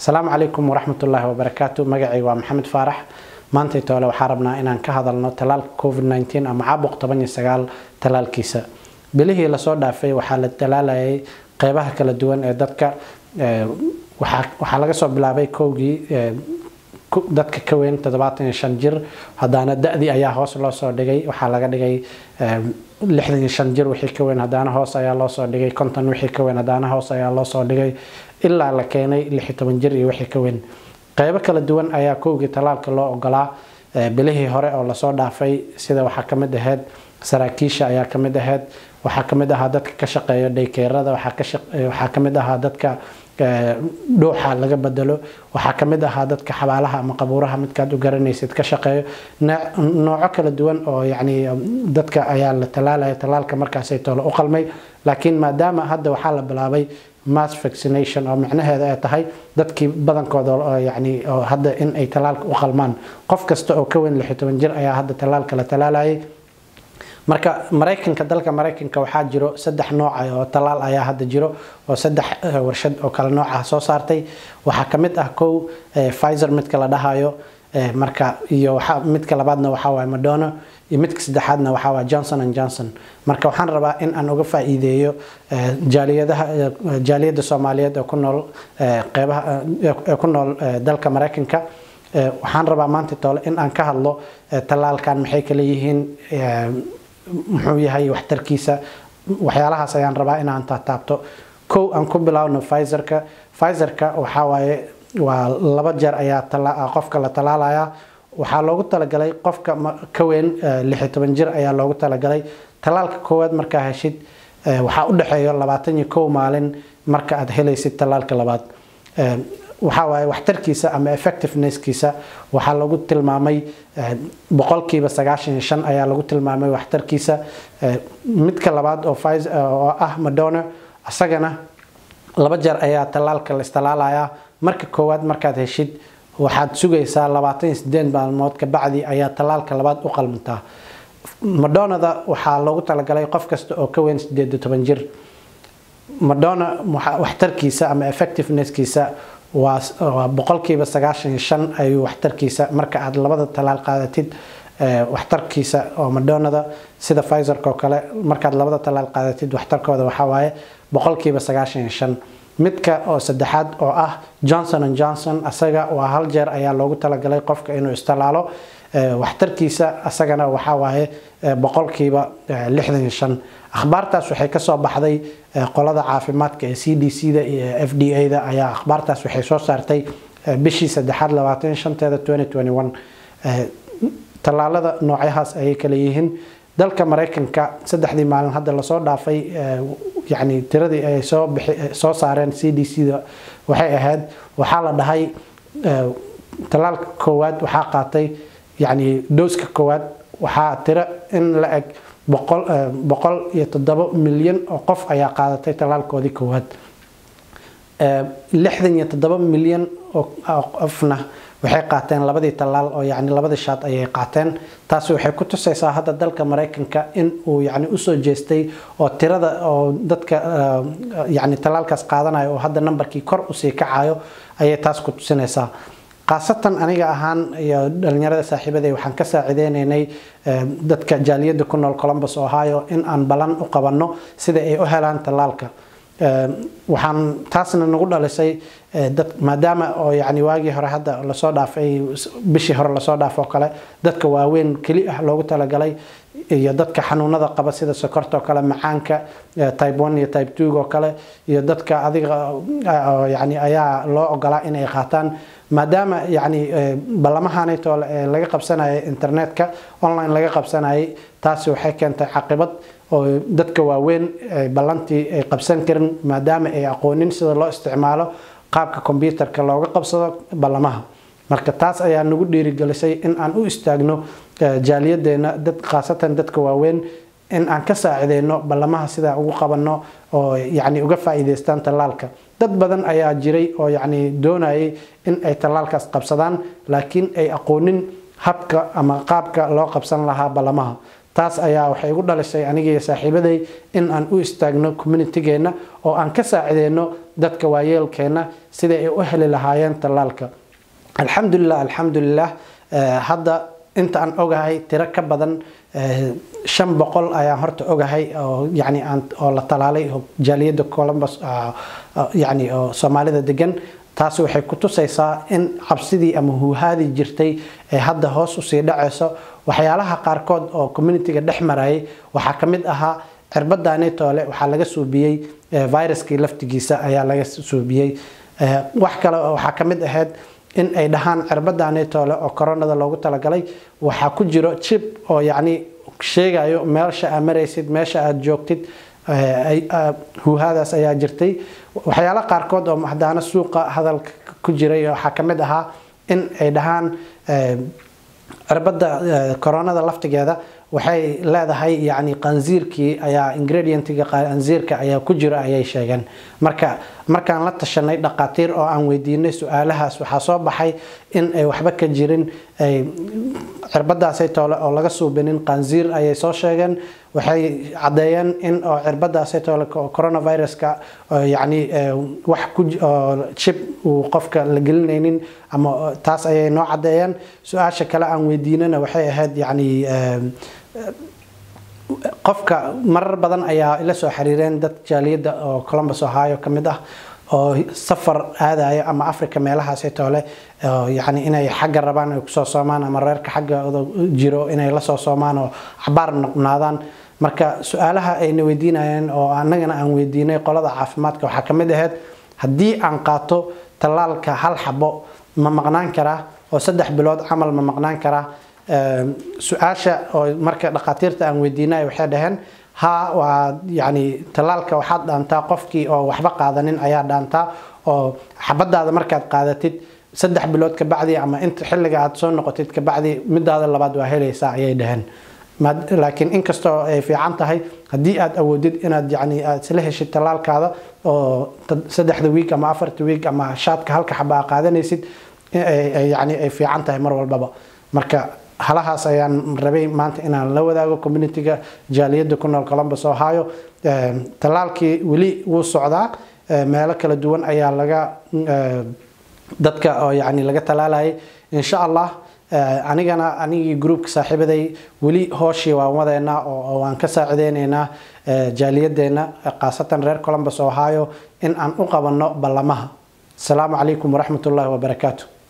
السلام عليكم ورحمة الله وبركاته. مقعي ومحمد فارح. maanta toole waxaan rabnaa inaan ka hadalno talaalka COVID-19 ama caabuq 19 talaalkiisa. bilihii la soo dhaafay waxaa la talaalayay qaybaha kala duwan ee dadka waxaa laga soo bilaabay kowgii dadka ka weyn 75 jir hadana da'di ayaa hoos loo soo dhigay waxaa laga dhigay 65 jir wixii ka weyn hadana hoos ayaa loo soo dhigay 50 wixii ka weyn hadana hoos ayaa loo soo dhigay ilaa la keenay 16 jir iyo wixii ka weyn qaybo kala duwan ayaa kowgii talaalka loo ogolaa bilihii hore oo la soo dhaafay sida waxa kamid ahayd saraakiisha ayaa kamid ahayd waxa kamid ahaa dadka ka shaqeeya daykeerada waxa kamid ahaa dadka dhuuxa laga bedelo waxa kamid ahaa dadka xabaalaha ama qabuuraha midkaad u garanaysid ka shaqeeyo nooc kala duwan oo yani dadka ayaa la talaalay talaalka markaas ay toolo u qalmay laakiin maadaama hadda waxa la bilaabay mass vaccination oo macnaheedu ay tahay dadkii badankooda yani hadda in ay talaalka u qalmaan qof kasta oo ka weyn 16 jir ayaa hadda talaalka la talaalayay marka Mareykanka dalka Mareykanka waxaa jiro saddex nooc oo talaal ayaa hadda jiro oo saddex warshad oo kala nooc ah soo saartay waxa kamid ah kow Pfizer midka la dhahayo marka iyo waxa midka labaadna waxa waa Moderna iyo midka saddexaadna waxa waa Johnson & Johnson marka waxaan rabaa in aan uga faa'iideeyo jaaliyada Soomaaliyeed oo ku nool qaybaha ku nool dalka Mareykanka waxaan rabaa maanta toole in aan ka hadlo talaalkan maxay kala yihiin muxuu yahay waxtarkiisa waxyaalahaas ayaan rabaa in aan taabto kow aan ku bilaawno Pfizer-ka waxa waaye waa laba jeer ayaa qofka la talaalaya waxaa loogu talagalay qofka ka weyn 16 jir ayaa loogu talagalay talaalka koowaad marka heshid waxa u dhaxeeyo 21 maalin marka aad helaysid talaalka labaad waxa waaye waxtarkiisa ama effectiveness-kiisa waxa lagu tilmaamay boqolkiiba 95 ayaa lagu tilmaamay waxtarkiisa midka labaad oo Pfizer oo ah Moderna asagana laba jeer ayaa talaalka la istalaalaya marka koowaad markaad heshid waxaad sugaysaa 28 maalmood ka bacdi ayaa talaalka labaad u qalmantaa Moderna waxa loogu talagalay qof kasta oo ka weyn 18 jir Moderna waxtarkiisa ama effectiveness-kiisa waa boqolkiiba 95 ayuu waxtarkiisa marka aad labada talaal qaadatid waxtarkiisa oo Moderna sida Pfizer oo kale marka aad labada talaal qaadatid waxtarkooda waxa waaye boqolkiiba 95 midka oo saddexaad oo ah Johnson & Johnson asaga waa hal jeer ayaa loogu talagalay qofka inuu istalaalo waxtarkiisa asagana waxa waaye boqolkiiba 65 akhbaartaas waxay ka soo baxday qolada caafimaadka ee CDC-da iyo FDA-da ayaa akhbaartaas waxay soo saartay bishii 3/25 2021 talaalada noocayaas ay kala yihiin dalka Mareykanka saddexdii maalin hadda la soo dhaafay yani tiradii ay soo saareen CDC-da waxay ahayd waxa la dhahay talaalka koowaad waxa qaatay yani dooska koowaad waxa tira in la eg 107 milyan oo qof ayaa qaadatay talaalkoodii koowaad 67 milyan oo qofna waxay qaateen labadii talaal oo yani labada shaad ayay qaateen taas waxay ku tusaysaa hadda dalka Mareykanka in uu yani u soo jeestay oo tirada oo dadka yani talaalkaas qaadanayo oo hadda numberkii kor u sii kacayo ayay taas ku tusinaysaa qaasatan aniga ahaan iyo dhalinyarada saaxiibaday waxaan ka saacideynay dadka jaaliyada ku nool Columbus Ohio in aan balan u qabanno sida ay u helaan talaalka waxaan taasna nagu dhalisay maadaama oo yani waagi hore hadda la soo dhaafay bishii hore la soo dhaafo kale dadka waaweyn kali ah loogu talagalay iyo dadka xanuunada qaba sida sokorta kale macaanka type 1 iyo type 2 oo kale iyo dadka adiga yani ayaa loo ogolaa in ay qaataan maadaama yani balamahaanayto laga qabsanayo internetka online laga qabsanayo taasi waxay keentay caqabad oo dadka waaweyn balantii ay qabsan karin maadaama ay aqoonin sida loo isticmaalo qaabka computerka looga qabsado balamaha marka taas ayaa nagu dhiirigelisay in aan u istaagno jaaliyadeena dad qaasatan dadka waaweyn in aan ka saacideyno balamaha sida ugu qabanno oo yani uga faa'iideystaan talaalka dad badan ayaa jiray oo yani doonayay in ay talaalkaas qabsadaan laakiin ay aqoonin habka ama qaabka loo qabsan lahaa balamaha taas ayaa waxay ugu dhalisay aniga iyo saaxiibaday in aan u istaagno community-geena oo aan ka saacideyno dadka waayeelkeena sida ay u heli lahaayeen tallaalka. alxamdulilah hadda inta aan ogahay tiro ka badan 500 ayaan horta ogahay oo yani oo la talaalay jaaliyada Columbus yani oo Soomaalida degan. taas waxay ku tusaysaa in cabsidii ama huuhaadii jirtay ee hadda hoos u sii dhacayso. waxyaalaha qaarkood oo community-ga dhex marayay waxaa ka mid ahaa cirbadaani toole waxaa laga suubiyay viruskii laftigiisa ayaa laga suubiyay. wax kale waxaa ka mid ahayd in ay dhahaan cirbadaani toole oo koronada loogu talagalay waxaa ku jiro chip oo yani sheegayo meesha aad maraysid meesha aad joogtid. huuhaadaas ayaa jirtay. waxyaalaha qaarkood oo hadana suuqa hadalka ku jiray waxaa ka mid ahaa in ay dhahaan cirbada koronada laftigeeda waxay leedahay yani qanziirkii ayaa ingredientiga qanziirka ayaa ku jira ayay sheegeen. markaan la tashanay dhaqaatiir oo aan weydiinay su'aalahaas waxaa soo baxay in ay waxba ka jirin cirbadaas ay toole oo laga suubinin qanziir ayay soo sheegeen. waxay cadeeyeen in oo cirbadaas ay toole coronaviruska yani wax ku chip uu qofka la gelinaynin ama taas ayay noo cadeeyeen. su'aasha kale aan weydiinana waxay ahayd yani qofka marar badan ayaa ila soo xiriireen dad jaaliyada oo Columbus Ohio kamid ah oo safar aadayo ama Africa meelahaas ay toole yani inay xagga rabaan ay ku soo soomaan ama reerka xagga jiro inay la soo soomaan oo cabaar noqnaadaan. marka su'aalaha ay na weydiinayeen oo annagana aan weydiinay qolada caafimaadka waxaa kamid ahayd haddii aan qaato tallaalka hal xabo ma maqnaan karaa oo 3 bilood camal ma maqnaan karaa. su'aasha oo marka dhaqaatiirta aan weydiinay waxay dhaheen ha waa yani tallaalka waxaad dhaantaa qofkii oo waxba qaadanin ayaa dhaantaa oo xabadaada markaad qaadatid 3 bilood ka bacdi ama inta xilliga aad soo noqotid ka bacdi midaada labaad waa helaysaa ayay dhaheen. laakiin inkastoo ay fiican tahay haddii aad awoodid inaad yani aad isla heshid tallaalkaada oo 3 week ama 4 week ama shaadka halka xaba qaadanaysid yani ay fiican tahay mar walbaba. marka halahaas ayaan rabay maanta inaan la wadaago community-ga jaaliyada ku nool Columbus Ohio. tallaalkii weli wuu socdaa meelo kala duwan ayaa laga dadka oo yani laga talaalayay insha Allah. anigii groupka saaxiibaday weli hooshii waan wadeena oo waan ka saacideynaa jaaliyadeena qaasatan reer Columbus Ohio in aan u qabanno ballamaha. Assalaamu calaykum waraxmatullaahi wabarakaatuh.